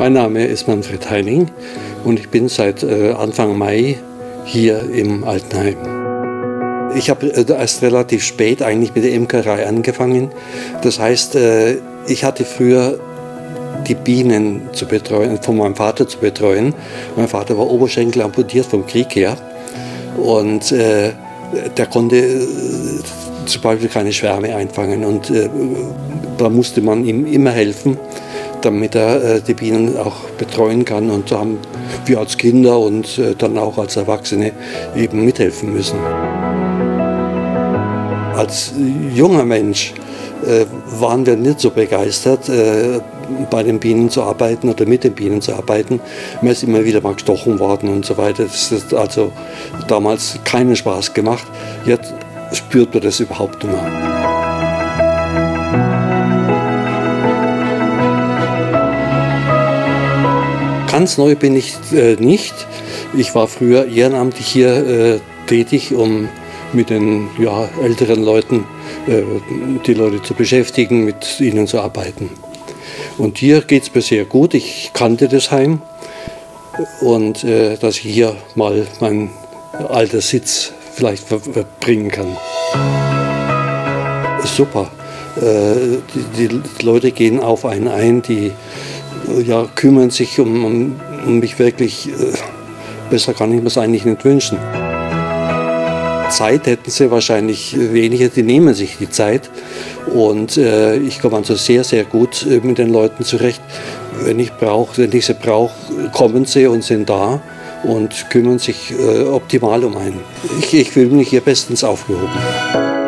Mein Name ist Manfred Heining und ich bin seit Anfang Mai hier im Altenheim. Ich habe erst relativ spät eigentlich mit der Imkerei angefangen. Das heißt, ich hatte früher die Bienen zu betreuen, von meinem Vater zu betreuen. Mein Vater war Oberschenkel amputiert vom Krieg her und der konnte zum Beispiel keine Schwärme einfangen und da musste man ihm immer helfen, damit er die Bienen auch betreuen kann, und da haben wir als Kinder und dann auch als Erwachsene eben mithelfen müssen. Als junger Mensch waren wir nicht so begeistert, bei den Bienen zu arbeiten oder mit den Bienen zu arbeiten. Man ist immer wieder mal gestochen worden und so weiter. Das hat also damals keinen Spaß gemacht. Jetzt spürt man das überhaupt nicht mehr. Ganz neu bin ich nicht. Ich war früher ehrenamtlich hier tätig, um mit den älteren Leuten die Leute zu beschäftigen, mit ihnen zu arbeiten. Und hier geht es mir sehr gut. Ich kannte das Heim und dass ich hier mal meinen alten Sitz vielleicht verbringen kann. Super. Die Leute gehen auf einen ein, die kümmern sich um mich wirklich. Besser kann ich mir es eigentlich nicht wünschen. Zeit hätten sie wahrscheinlich weniger, die nehmen sich die Zeit. Und ich komme also sehr, sehr gut mit den Leuten zurecht. Wenn ich sie brauche, kommen sie und sind da und kümmern sich optimal um einen. Ich fühle mich hier bestens aufgehoben.